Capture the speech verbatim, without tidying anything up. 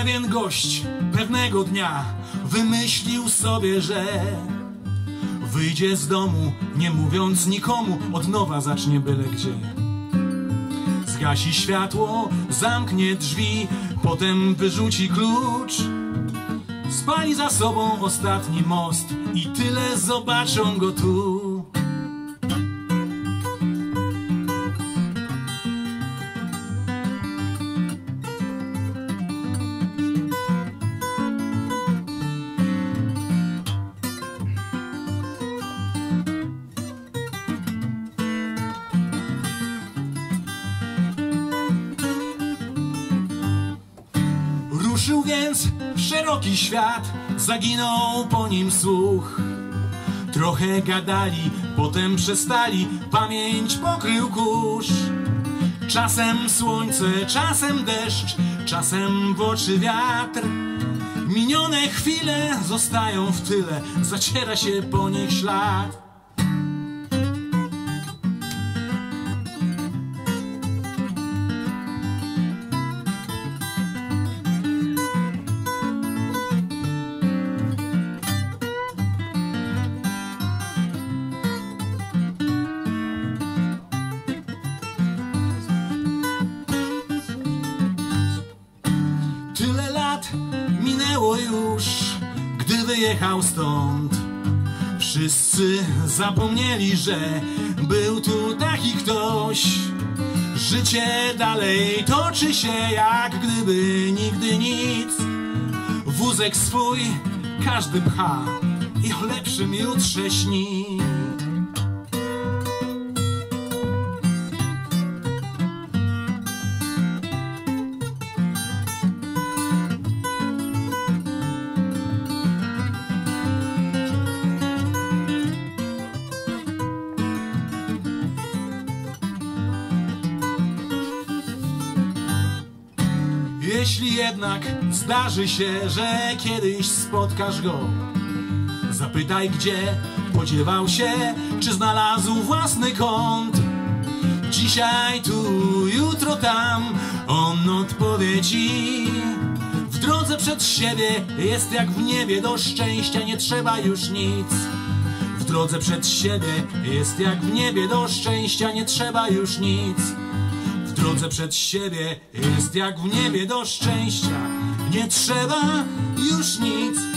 Pewien gość pewnego dnia wymyślił sobie, że wyjdzie z domu, nie mówiąc nikomu, od nowa zacznie byle gdzie. Zgasi światło, zamknie drzwi, potem wyrzuci klucz, spali za sobą ostatni most i tyle zobaczą go tu. Ruszył więc w szeroki świat, zaginął po nim słuch. Trochę gadali, potem przestali, pamięć pokrył kurz. Czasem słońce, czasem deszcz, czasem w oczy wiatr. Minione chwile zostają w tyle, zaciera się po nich ślad. Tyle lat minęło już, gdy wyjechał stąd. Wszyscy zapomnieli, że był tu taki ktoś. Życie dalej toczy się, jak gdyby nigdy nic. Wózek swój każdy pcha i o lepszym jutrze śni. Jeśli jednak zdarzy się, że kiedyś spotkasz go, zapytaj, gdzie podziewał się, czy znalazł własny kąt. Dzisiaj tu, jutro tam, on odpowie ci. W drodze przed siebie jest jak w niebie, do szczęścia nie trzeba już nic. W drodze przed siebie jest jak w niebie, do szczęścia nie trzeba już nic. W drodze przed siebie jest jak w niebie, do szczęścia nie trzeba już nic.